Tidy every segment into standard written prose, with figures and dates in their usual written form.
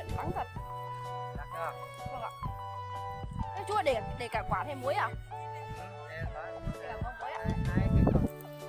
đắng thật. Đắng chưa? Vâng ạ. Thế chú để cả quả thêm muối à? Để cả quả muối ạ. Hai cái cọng.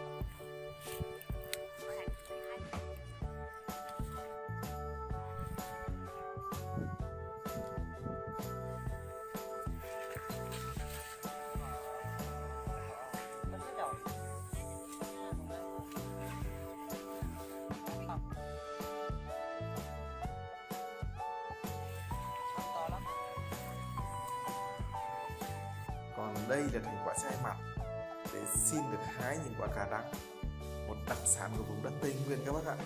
Còn đây là thành quả chai mặt để xin được hái những quả cà đắng, một đặc sản của vùng đất Tây Nguyên các bác ạ.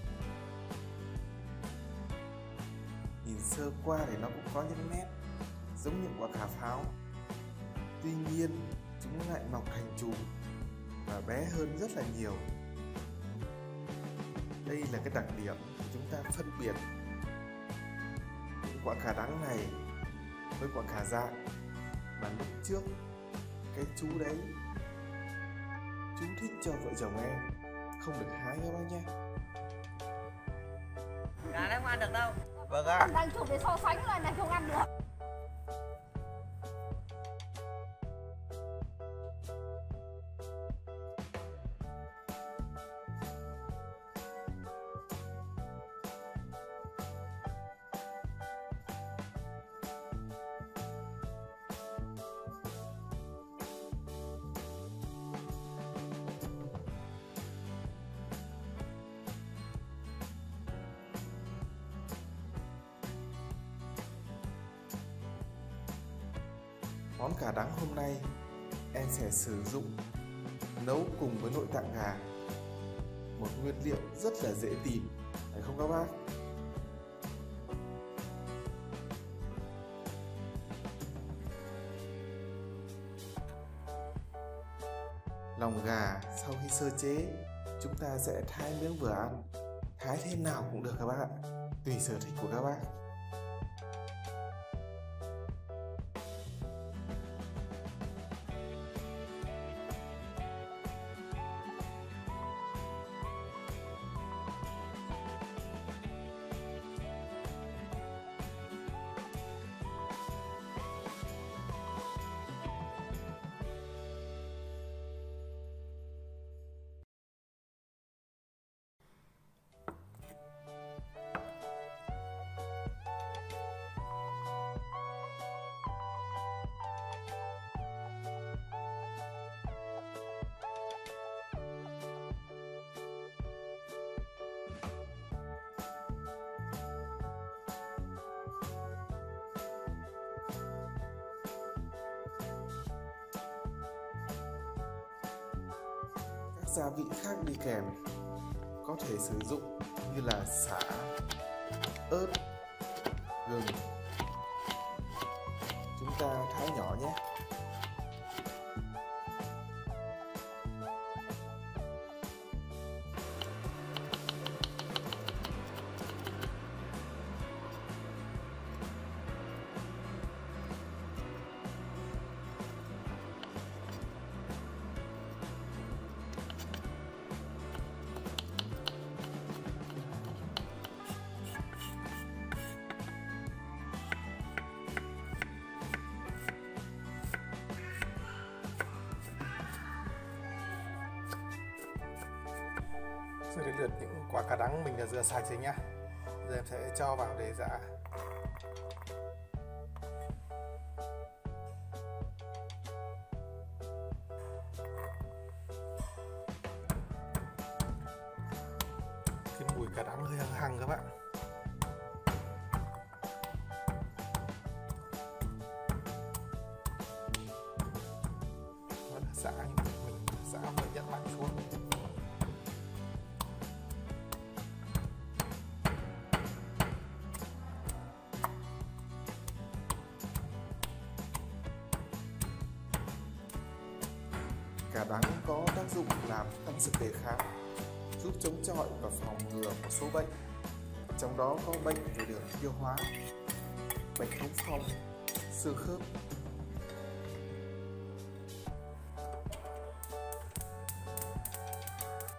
Nhìn sơ qua thì nó cũng có những nét giống những quả cà pháo, tuy nhiên chúng lại mọc thành chùm và bé hơn rất là nhiều. Đây là cái đặc điểm để chúng ta phân biệt những quả cà đắng này với quả cà rạng mà lúc trước cái chú đấy chú thích cho vợ chồng em không được hái các bác nhé. Gà đấy không ăn được đâu. Vâng ạ. Đang chụp để so sánh là không ăn được. Món cà đắng hôm nay em sẽ sử dụng nấu cùng với nội tạng gà, một nguyên liệu rất là dễ tìm, phải không các bác? Lòng gà sau khi sơ chế, chúng ta sẽ thái miếng vừa ăn, thái thêm nào cũng được các bác ạ, tùy sở thích của các bác. Gia vị khác đi kèm có thể sử dụng như là sả, ớt, gừng. Chúng ta thái nhỏ nhé. Rồi đến lượt những quả cà đắng mình đã rửa sạch rồi nhá. Giờ em sẽ cho vào để giã. Cái mùi cà đắng hơi hăng hăng các bạn. Nó đã giã nhưng mình giã hơi nhấn mạnh xuống. Cà đắng có tác dụng làm tăng sức đề kháng, giúp chống chọi và phòng ngừa một số bệnh, trong đó có bệnh về đường tiêu hóa, bệnh thống phong, xương khớp.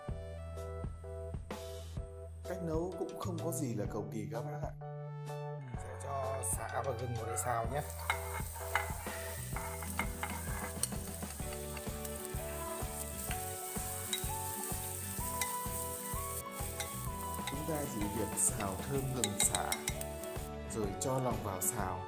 Cách nấu cũng không có gì là cầu kỳ các bác ạ. sả và gừng vào để xào nhé. Chúng ta chỉ việc xào thơm gừng sả rồi cho lòng vào xào.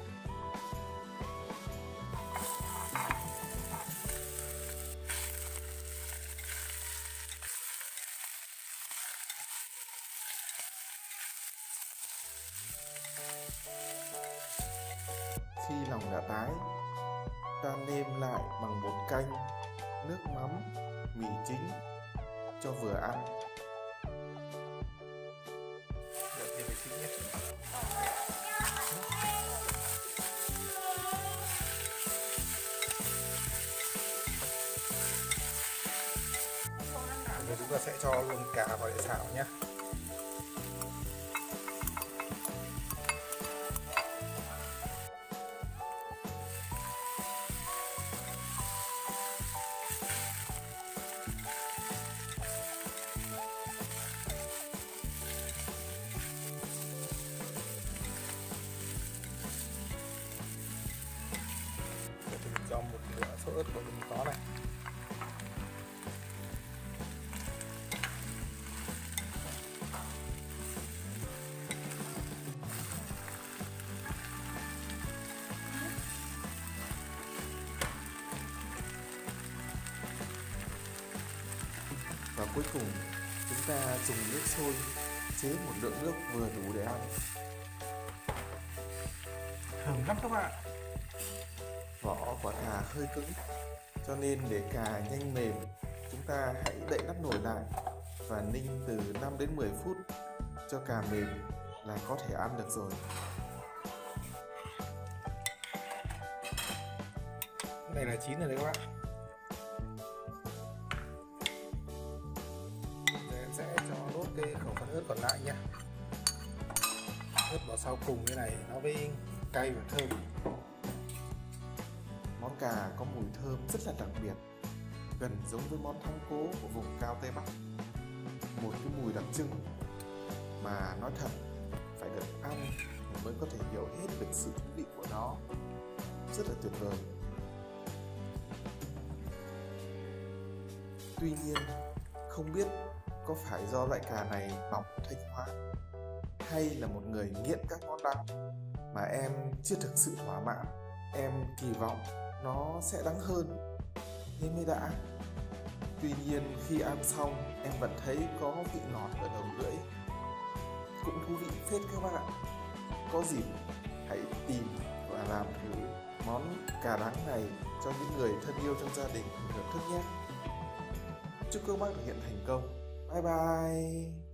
Khi lòng đã tái, ta nêm lại bằng bột canh, nước mắm, mì chính cho vừa ăn. Để thêm mì chính nhé. Bây giờ chúng ta sẽ cho luôn cá vào để xào nhé. Cho một nửa sốt ớt của mình có này. Và cuối cùng chúng ta dùng nước sôi chế một lượng nước vừa đủ để ăn. Thơm lắm các bạn. Vỏ quả cà hơi cứng, cho nên để cà nhanh mềm, chúng ta hãy đậy nắp nồi lại và ninh từ 5 đến 10 phút cho cà mềm là có thể ăn được rồi. Cái này là chín rồi đấy các bạn. Giờ em sẽ cho đốt cái khẩu phần ớt còn lại nha. Ớt vào sau cùng cái này nó mới cay và thơm. Món cà có mùi thơm rất là đặc biệt, gần giống với món thắng cố của vùng cao Tây Bắc. Một cái mùi đặc trưng mà nói thật phải được ăn thì mới có thể hiểu hết được sự thú vị của nó. Rất là tuyệt vời. Tuy nhiên, không biết có phải do loại cà này mỏng thanh hóa hay là một người nghiện các món đắng mà em chưa thực sự thỏa mãn. Em kỳ vọng nó sẽ đắng hơn thế mới đã. Tuy nhiên khi ăn xong em vẫn thấy có vị ngọt ở đầu lưỡi, cũng thú vị phết các bạn ạ. Có dịp hãy tìm và làm thử món cà đắng này cho những người thân yêu trong gia đình thưởng thức nhé. Chúc các bạn thực hiện thành công. Bye bye.